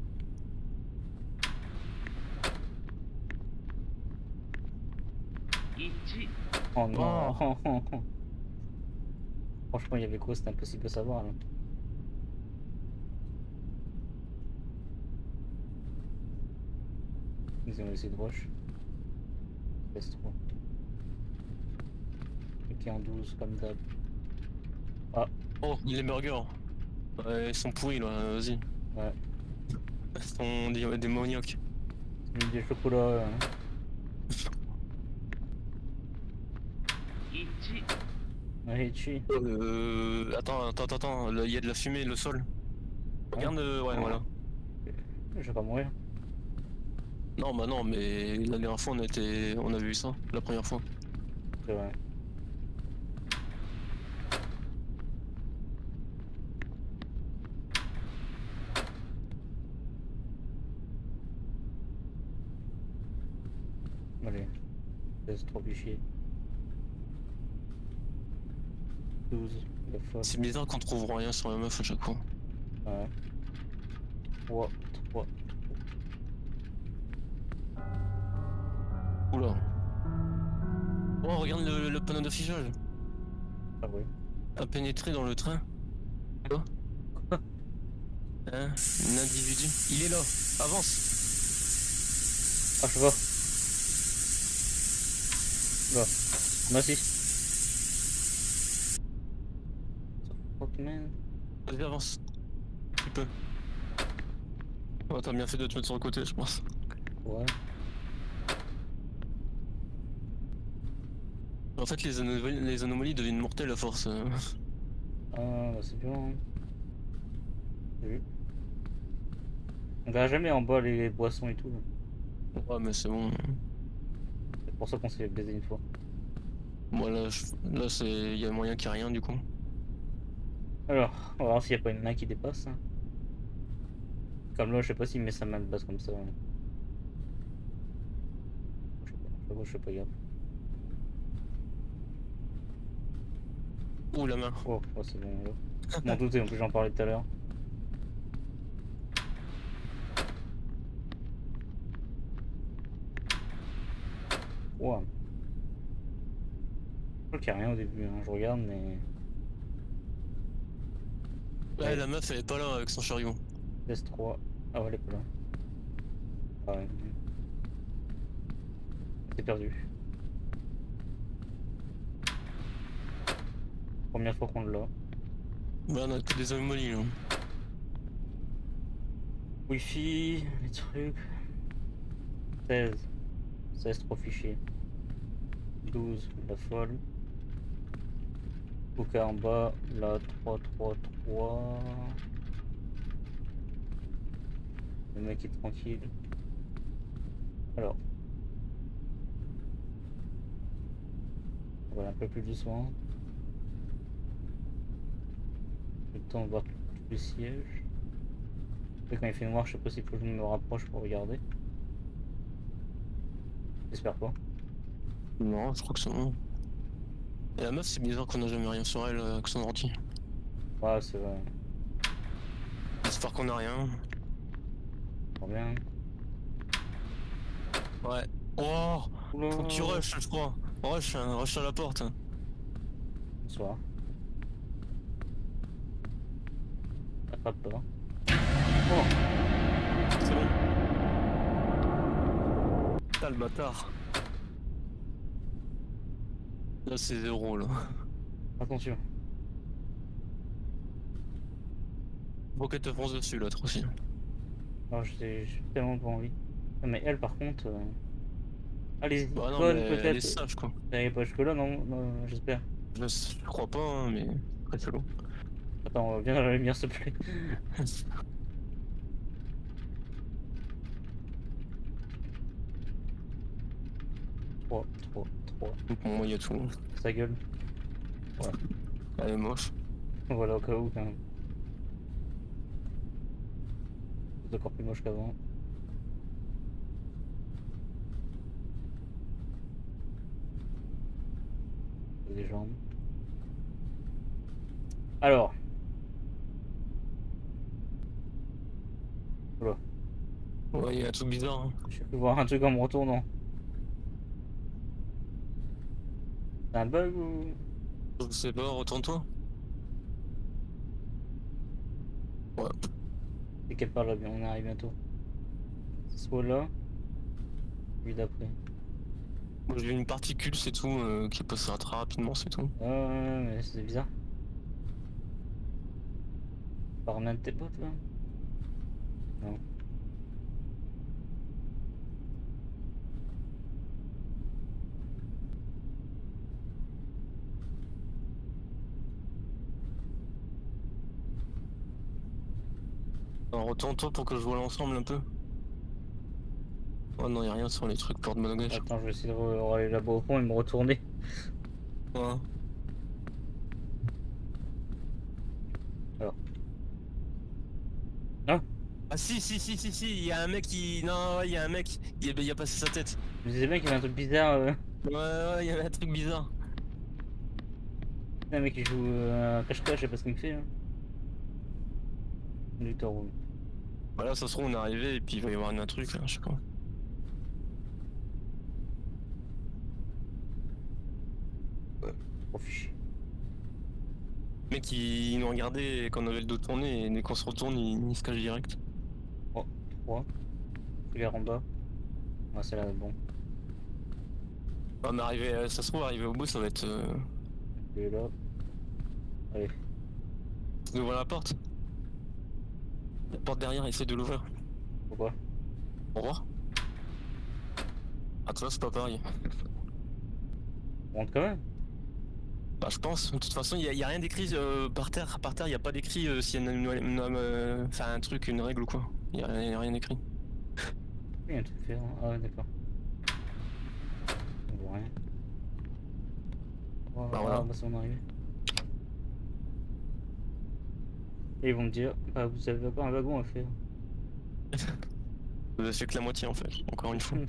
Oh non. Franchement, il y avait quoi? C'était impossible de savoir là. Ils ont laissé de roche. PS3. Ok, en 12 comme d'hab. Ah. Oh, les burgers. Ouais, ils sont pourris là, vas-y. Ouais. Ils sont démoniaques. Mis des chocolats. Hein. Ouais, Ichi. Attends, il y a de la fumée, le sol. Regarde, ouais, voilà. Je vais pas mourir. Non, bah non, mais la dernière fois on a vu ça, la première fois. C'est vrai. Allez, laisse trop fichier. 12, la fois. C'est bizarre qu'on trouve rien sur la meuf à chaque fois. Ouais. 3, 3. Oula. Oh, regarde le panneau d'affichage. Ah ouais. A pénétré dans le train. Quoi? Hein? Un individu. Il est là. Avance. Ah, je vois. Là. Merci. Fuck man. Vas-y, avance. Tu peux. Oh, t'as bien fait de te mettre sur le côté, je pense. Ouais. En fait, les anomalies deviennent mortelles à force. Ah, bah c'est bien. Hein. J'ai vu. On verra jamais en bas les boissons et tout. Ouais, mais c'est bon. C'est pour ça qu'on s'est fait baiser une fois. Moi là, il y a moyen qu'il n'y ait rien du coup. Alors, on va voir s'il n'y a pas une main qui dépasse. Hein. Comme là, je sais pas s'il met sa main de base comme ça. Hein. Je sais pas gaffe. Ouh, la main. Oh, oh c'est bon là. Je m'en doutais, en plus j'en parlais tout à l'heure. Wow. Je crois qu'il n'y a rien au début, hein. Je regarde mais... Ouais, la meuf elle est pas là avec son chariot. S3. Ah ouais, elle est pas là. Ah ouais. C'est perdu. Première fois qu'on l'a. Bah on a que des anomalies là. Wi-Fi, les trucs. 16. 16 3 fichiers. 12 la folle. Coca en bas, là 3 3 3. Le mec est tranquille. Alors. On va aller un peu plus doucement. Le temps de voir tous les sièges. Et quand il fait noir, je sais pas s'il faut que je me rapproche pour regarder. J'espère pas. Non, je crois que c'est bon. Et la meuf, c'est bizarre qu'on a jamais rien sur elle avec son ordi. Ouais, c'est vrai. J'espère qu'on a rien. Trop bien. Ouais. Oh, Oula. faut que tu rushes, je crois. Rush, hein, rush à la porte. Bonsoir. Attrape pas. Oh, C'est bon. Putain, le bâtard. Là, c'est 0 là. attention. Faut qu'elle te fonce dessus là, trop aussi. Alors, j'ai tellement pas envie. Ah, mais elle, par contre. Allez-y, Bah non, bonne mais elle est peut-être. sage quoi. T'arrives pas jusque là, non, non, j'espère. Je crois pas, hein, mais très chelou. Attends, viens dans la lumière, s'il te plaît. 3 3 3. Bon, moi, il y a tout. Sa gueule. Elle est moche. Voilà, au cas où, quand même. C'est encore plus moche qu'avant. Des jambes. Alors. Oula. Ouais, il y a un truc bizarre. Hein. J'ai pu voir un truc en me retournant. C'est un bug ou. Je sais pas, retourne-toi. Ouais. T'inquiète pas, là, on arrive bientôt. Soit là, lui d'après. Moi, j'ai vu une particule, c'est tout, qui est passée très rapidement, c'est tout. Mais c'est bizarre. Pas remettre tes potes là? Non. Alors, retourne-toi pour que je vois l'ensemble un peu. Oh non, y a rien sur les trucs porte monogage. Attends, je vais essayer de aller là-bas au fond et me retourner. Ouais. Alors. Ah! Ah si, il y a un mec qui... Non, ouais, il y a un mec, il a passé sa tête. Je me disais bien qu'il y avait un truc bizarre. Ouais, il y avait un truc bizarre. Un mec qui joue cache-cache, je sais pas ce qu'il me fait. Hein. Du taureau. Bah là, ça se trouve, on est arrivé et puis il va y avoir un truc, là, je sais pas. Trop fiché. Le mec, il nous regardait quand on avait le dos tourné et dès qu'on se retourne, il se cache direct. Oh, 3. Regarde en bas. Ah, c'est là, bon. Ah, mais arrivé, ça se trouve, arrivé au bout, ça va être... Il est là. Allez. On ouvre la porte. La porte derrière, essaie de l'ouvrir. Pourquoi? Au revoir. Ah, tu vois, c'est pas pareil. On rentre quand même? Bah, je pense. De toute façon, y a rien d'écrit par terre. Par terre, y a pas d'écrit s'il y a enfin, un truc, une règle ou quoi. Y a rien d'écrit. Il y a un truc faire. Ah, ouais, d'accord. On voit rien. Oh, Bah, voilà. bah, c'est on arrive. Et ils vont me dire, bah, vous avez pas un wagon à faire. Vous avez fait que la moitié en fait, encore une fois.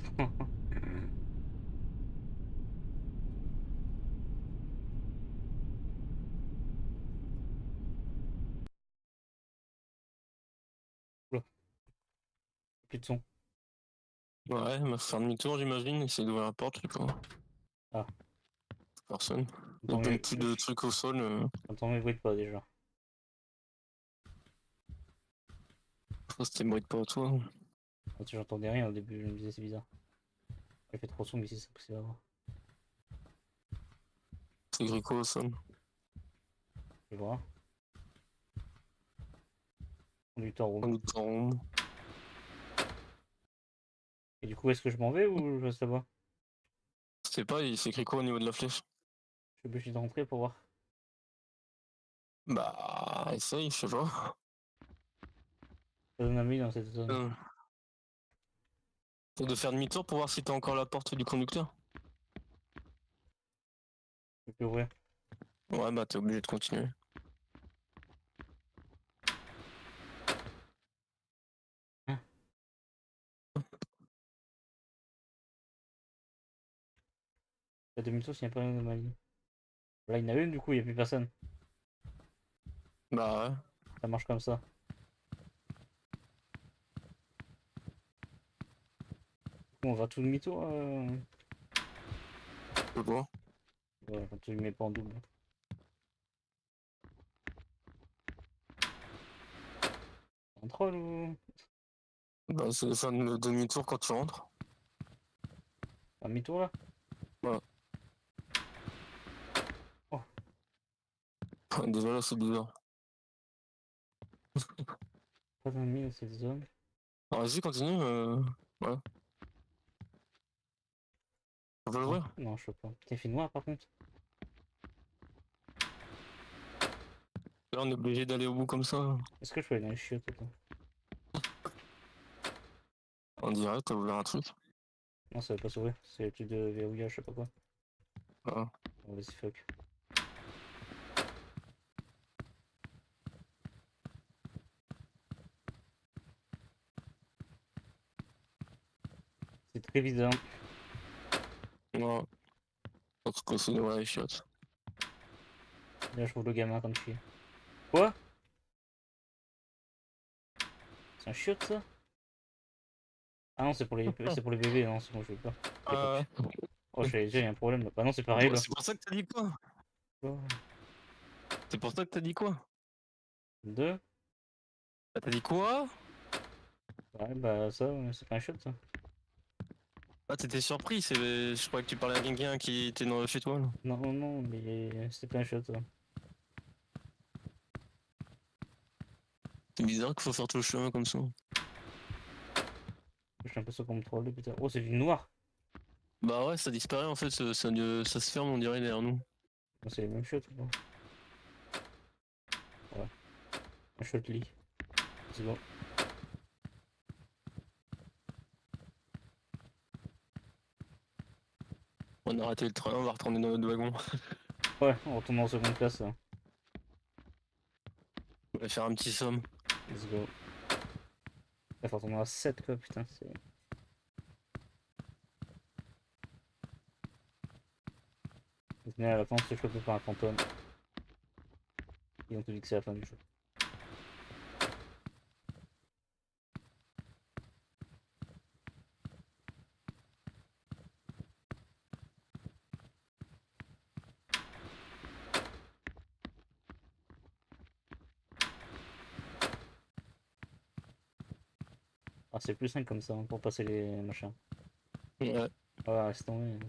Oula. Plus de son. Ouais, il va faire demi-tour j'imagine, essayer d'ouvrir la porte, je sais pas. Ah. Personne. Il y Attends, a plein plus de trucs au sol. Attends, mais bruit pas déjà. Je crois que c'était bruit de pas toi. Quand j'entendais rien au début, je me disais c'est bizarre. Il fait trop sombre ici, c'est possible à voir. C'est écrit quoi au sol? Je vais voir. Conducteur room. Conducteur room. Et du coup, est-ce que je m'en vais ou je reste là-bas? Je sais pas, il s'écrit quoi au niveau de la flèche? Je suis obligé de rentrer pour voir. Bah, essaye, je sais pas. Ça donne un ami dans cette zone. T'as de faire demi-tour pour voir si t'as encore la porte du conducteur? Je peux ouvrir. Ouais, bah t'es obligé de continuer. Hein? La demi-tour s'il n'y a pas d'anomalie. Là, il y en a une, du coup, il n'y a plus personne. Bah ouais. Ça marche comme ça. On va tout demi-tour. C'est bon. Ouais, quand tu le mets pas en double. Un troll ou Bah c'est faire le demi-tour quand tu rentres. un demi-tour là? Ouais. Oh. Déjà là c'est bizarre. Pas d'ennemi dans cette zone. Ah, vas-y, continue. Ouais. On peut l'ouvrir? Non, je sais pas. T'es fait noir par contre. Là on est obligé d'aller au bout comme ça. Est-ce que je peux aller dans les chiottes? Attends. On dirait, t'as ouvert un truc. Non, ça va pas s'ouvrir. C'est le truc de verrouillage, je sais pas quoi. Ah. Oh, vas-y, fuck. C'est très bizarre. Non. En tout cas, c'est ouais, les chiottes. Là, je trouve le gamin comme je suis. Quoi? C'est un chiotte ça? Ah non, c'est pour les bébés, non, c'est bon, je veux pas. Ah ouais. Oh, j'ai un problème là. Bah non, c'est pareil là. C'est pour ça que t'as dit quoi? Oh. C'est pour ça que t'as dit quoi? Deux? Bah, t'as dit quoi? Ouais, bah ça, c'est pas un chiotte ça. Ah, t'étais surpris, je croyais que tu parlais à quelqu'un qui était chez toi là. Non, non, mais c'était pas un chiotte ça. C'est bizarre qu'il faut faire tout le chemin comme ça. J'ai l'impression qu'on me troll, putain. Oh, c'est du noir! Bah ouais, ça disparaît en fait, ça se ferme on dirait derrière nous. Oh, c'est les mêmes chiottes ou pas? Ouais. Un chiotte lit. C'est bon. On a raté le train, on va retourner dans notre wagon. Ouais, on retourne en seconde classe là. On va faire un petit somme. Let's go. Il faut retourner à 7 quoi, putain, c'est. Mais à la fin, on se fait choper par un fantôme. Et on te dit que c'est la fin du jeu. Ah, c'est plus simple comme ça hein, pour passer les machins. Ouais. Ah, c'est tombé.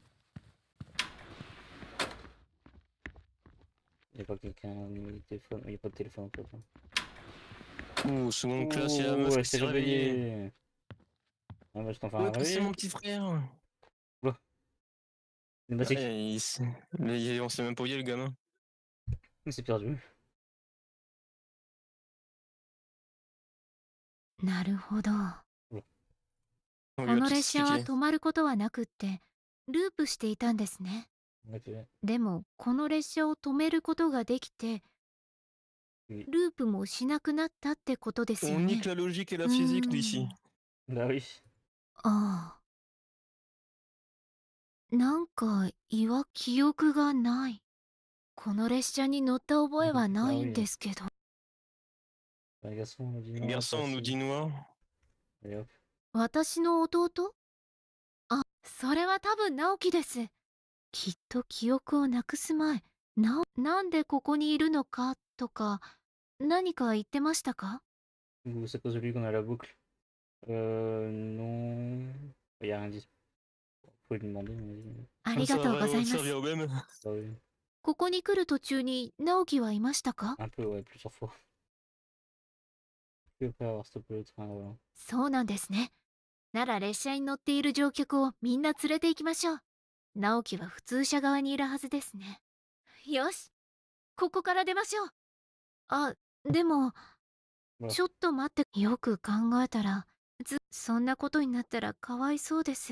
Y'a pas quelqu'un au niveau du téléphone. Y'a pas de téléphone en fait. Hein. Ouh, seconde classe, il y a la meuf elle qui s'est s'est réveillée. réveillée. Ah bah je t'en fais Ouais, un c'est réveil. mon petit frère. Cinématique. Ouais, mais on sait même pas où il est le gamin. Il s'est perdu. なるほど。 On こ lui a の tout 列車は expliqué. 止まることはなくってループしていたんですね。 Ok. でもこの列車を止めることができて Oui. ループもしなくなったってことですよ On ね。 nique la logique et la physique d'ici. Bah oui. ああ。なんか記憶がない。この列車に乗った覚えはないんですけど。 Les garçons, on nous dit noir. Garçon, on nous dit noir. Et hop. 私の弟？あ、それは多分直樹です。きっと記憶をなくす前、なんでここにいるのかとか、何か言ってましたか？ Ou c'est à cause de lui qu'on a la boucle. Non. Y'a rien dit. pouvez lui demander. Mais... ありがとうございま Ça す。 revient au même. Bah oui. ここに来る途中に直樹はいましたか？ Un peu, ouais, plusieurs fois. Je peux pas avoir stoppé le train, voilà. そうなんですね。なら列車に乗っている乗客をみんな連れて行きましょう。直樹は普通車側にいるはずですね。よし、ここから出ましょう。あ、でも、ちょっと待って。よく考えたら、そんなことになったらかわいそうです。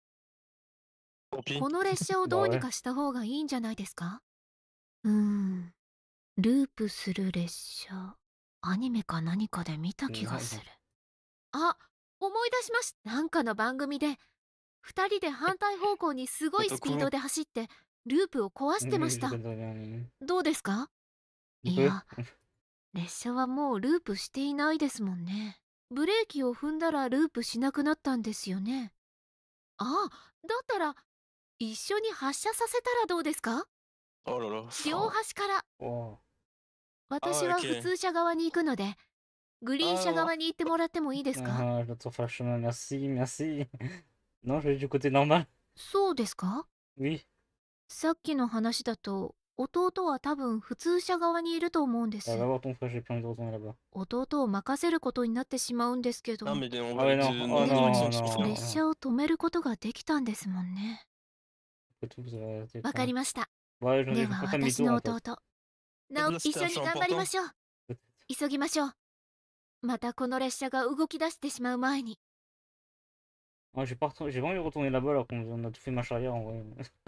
この列車をどうにかした方がいいんじゃないですか？ループする列車。アニメか何かで見た気がする。あ、思い出しました。なんかの番組で2人で反対方向にすごいスピードで走ってループを壊してました。どうですか？いや、列車はもうループしていないですもんね。ブレーキを踏んだらループしなくなったんですよね。あ、だったら一緒に発車させたらどうですか？ Oh là là. 両端から。 Oh. 私は普通車側に行くので、グリーン車側に行ってもらってもいいですか？ Ah, j'attends faire le chemin, merci, merci. Non, je vais du côté normal. そうですか？ Oui. さっきの話だと、弟は多分普通車側にいると思うんです。 Va voir ton frère, j'ai pas envie de retourner là-bas. 弟を任せることになってしまうんですけど、 Ah, mais on Ah ouais, va non. dans Oh la non, direction de son non. frère. 列車を止めることができたんですもんね。 Tout, vous avez arrêté, わかりました。 Ouais, je で vais は faire 私 demi-tour の en fait. 弟、なお一緒に頑張りましょう。急ぎましょう。またこの列車が動き出してしまう前に。 Ouais, j'ai pas envie de retourner là-bas alors qu'on a tout fait marche arrière en vrai.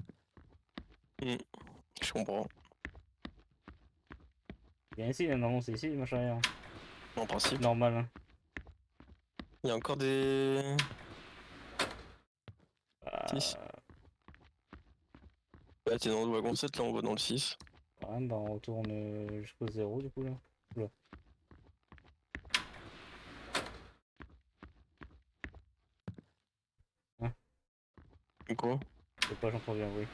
Je comprends. Bien ici, normalement c'est ici, marche arrière. En principe. Normal. Hein. Il y a encore des... Bah... Bah t'es dans le wagon 7, là on va dans le 6. Ouais, bah on retourne jusqu'au 0 du coup là. Oula. Hein? Quoi? Je sais pas, j'entends bien, oui.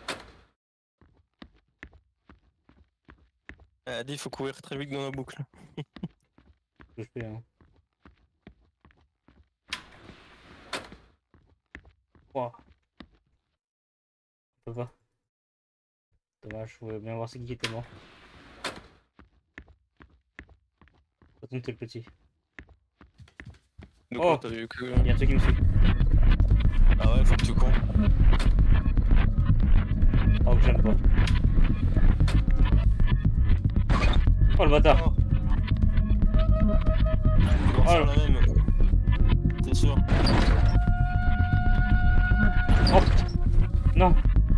Elle a dit il faut courir très vite dans la boucle. Je fais, hein. Wow. On peut pas. Dommage, je voulais bien voir c'est qui était mort. Attends, t'es le petit. Donc Oh, t'as vu que... il y a un truc qui me suit. Ah ouais, faut que tu cours. Oh, que j'aime pas. Oh le bâtard. Oh. On va faire la même. C'est sûr. Oh putain. Non.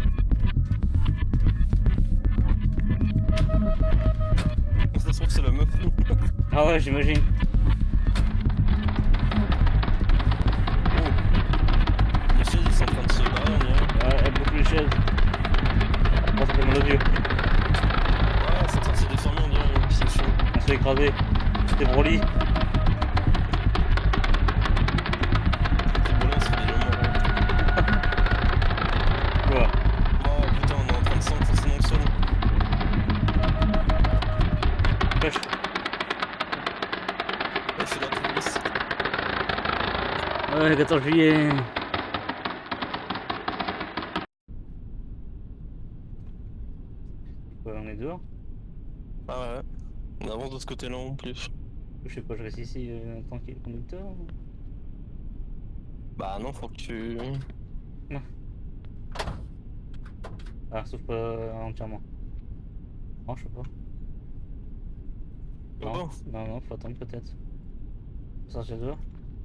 Ça se trouve c'est la meuf. Ah ouais, j'imagine. Oh. Les chaises ils sont en train de se barrer on dirait. Ouais, elle boucle les chaises. Oh, ça fait mal aux yeux. Ouais, c'est en train de se déformer on dirait, c'est chaud. On se fait écraser. C'était Broly. Bon là on se fait déjà mort. Quoi? Oh putain on est en train de s'enfoncer dans le sol. Wesh. Elle fait la police. Ouais, 14 juillet. Ouais, on est dehors? Ah ouais. On avance de ce côté-là en plus. Je sais pas, je reste ici tant qu'il est conducteur. Bah non, faut que tu... Non. Ah, sauf pas entièrement. Non, je sais pas. Non, non, faut attendre peut-être. Faut sortir dehors.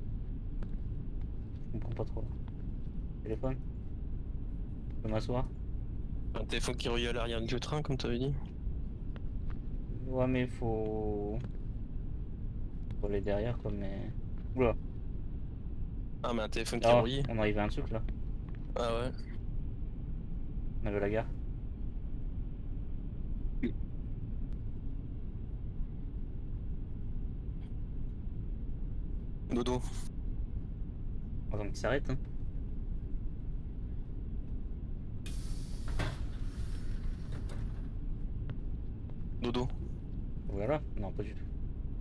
Je comprends pas trop. Téléphone. Je peux m'asseoir. Un téléphone qui relie à l'arrière du train comme t'avais dit. Ouais, mais faut aller derrière quoi, mais... Oula. Ah mais un téléphone qui Ah, relie. on arrive à un truc là. Ah ouais. On avait la gare. Dodo. On attend qu'il s'arrête hein. Dodo. Voilà. Non, pas du tout.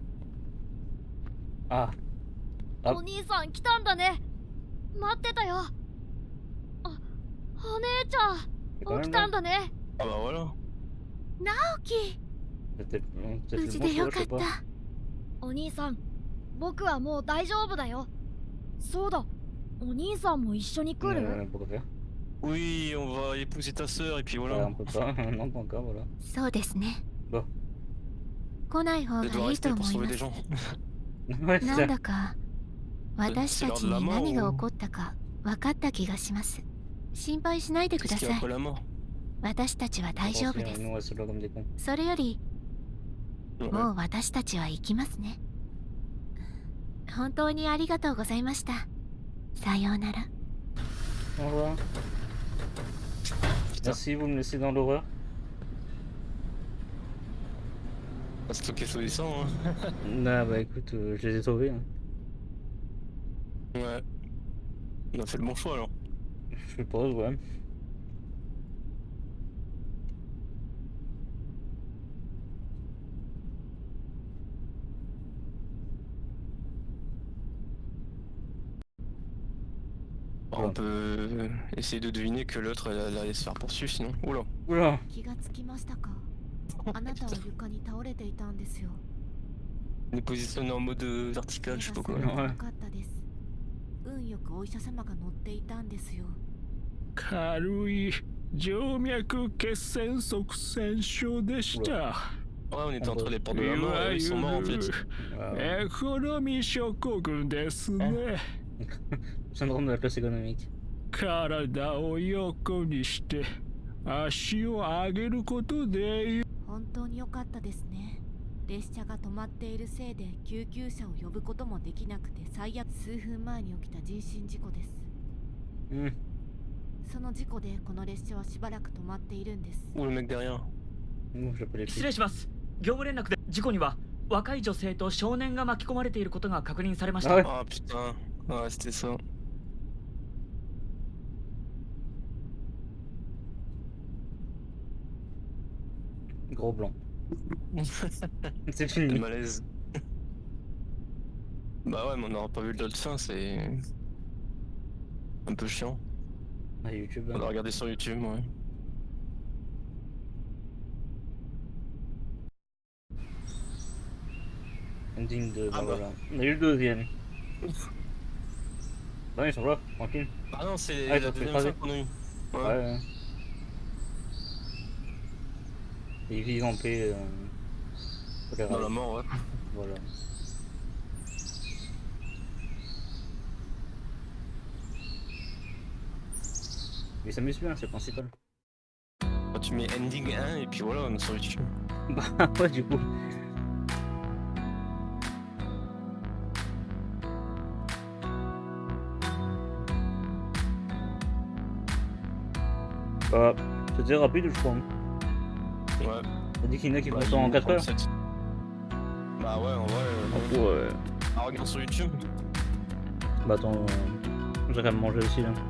Ah. Ah. お兄さん来たんだね。待ってたよ。あ、 お姉ちゃん、起きたんだね。 Ah bah voilà. 直樹、 Peut-être 無 le 事 bon でよ choix, か je っ sais pas. た。お兄さん、僕はもう大丈夫だよ。そうだ、お兄さんも一緒に来る？ Pourquoi faire? Oui, on va épouser ta sœur et puis Ouais, voilà. on peut pas, non pas encore, voilà. そうですね。 bon 来ない方が Elle doit いいと rester pour 思い sauver ま des す。 gens. Ouais, な c'est んだか私たちに何が起こったか分かった気がします。心配しないでく Qu'est-ce だ qu'il y さ a い。 après la mort? 私たちは大丈夫で ça. す。 Nous, on reste là comme des cons. それより Ouais. もう私たちは行きますね。本当にありがとうございました。さようなら。 Au revoir. Merci, vous me laissez dans l'horreur. On va stocker sous les sangs, hein. Nah, bah écoute, je les ai sauvés. Hein. Ouais. On a fait le bon choix alors. Je suppose, ouais. On peut essayer de deviner que l'autre elle allait se faire poursuivre sinon. Oula. Oula. 気がつきましたか。あなたは床に倒れていたんですよ。 On est positionné en mode vertical, je sais pas quoi. はいよかったです。運よくお医者様が乗っていたんですよ。 軽い静脈血栓塞栓症でした。 Ouais, on était entre les portes de la mort et eux, ils sont morts en fait. Ouais. エコノミー症候群ですね。 Syndrome de la classe économique. 体を横にして足を上げることで。 本当に良かったですね。列車が止まっているせいで救急車を呼ぶこともできなくて最悪数分前に起きた人身事故です。その事故でこの列車はしばらく止まっているんです。 Ou le mec derrière. Moi, je l'appelais 失礼します。業務連絡で事故には若い女性と少年が巻き込まれていることが確認されました。 はい Ah putain. Ouais, c'était ça. Gros blanc. C'est Le fini. malaise. Bah ouais, mais on n'aura pas vu le de fin, c'est un peu chiant. Ah, YouTube. On a regardé sur YouTube, ouais. Ending de. Ah Bah, bah. voilà. On a eu le deuxième. Bah, ils sont là, tranquille. Ah non, c'est Ah, ils la ont fait deuxième écraser. fois qu'on a eu. Ouais. Ouais. ouais. Ils vivent en paix. Pour les Dans rails. la mort, ouais. Voilà. Mais ça m'amuse bien, c'est le principal. Bah, tu mets ending 1 et puis voilà, on est sur YouTube. Bah, ouais, du coup. Bah, c'était rapide, je crois. Ouais. T'as dit qu'il y en a qui Bah, font ça en 4 heures? 37. Bah ouais, en vrai. Ouais. Ah, regarde sur YouTube. Bah attends, j'ai quand même mangé aussi là.